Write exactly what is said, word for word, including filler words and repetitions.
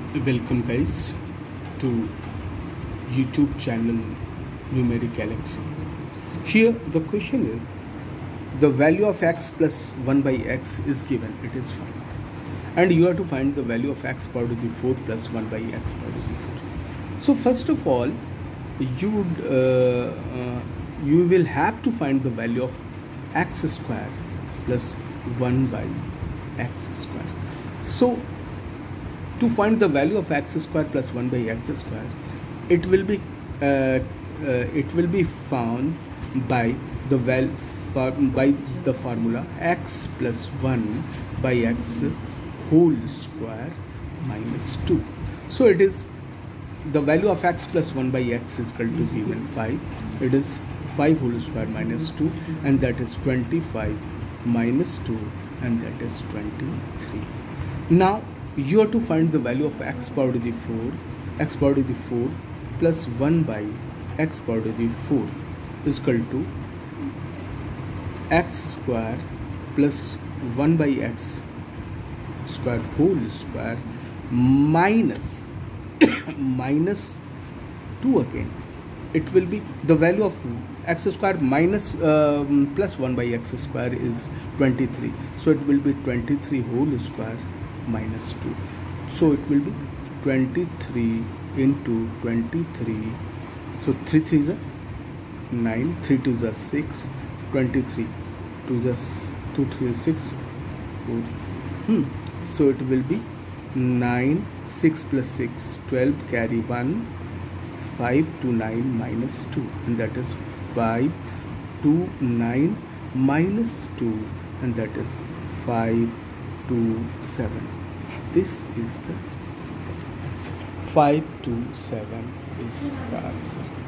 Welcome guys to YouTube channel Numeric Galaxy. Here the question is the value of x plus one by x is given, it is fine, and you have to find the value of x power to the fourth plus one by x power to the fourth. So first of all you would uh, uh, you will have to find the value of x square plus one by x square. So to find the value of x square plus one by x square, it will be uh, uh, it will be found by the val for, by the formula x plus one by x whole square minus two. So it is the value of x plus one by x is equal to given five. It is five whole square minus two, and that is twenty-five minus two, and that is twenty-three. Now you have to find the value of x power to the four, x power to the four plus one by x power to the four is equal to x square plus one by x square whole square minus minus two again. It will be the value of x square minus um, plus one by x square is twenty-three, so it will be twenty-three whole square minus two. So it will be twenty-three into twenty-three, so three threes are nine, three twos are six, twenty-three twos are two, three six, four. Hmm. So it will be nine, six plus six, twelve, carry one, five to nine minus two, and that is five to nine minus two, and that is five to seven. This is the answer. five to seven is the answer.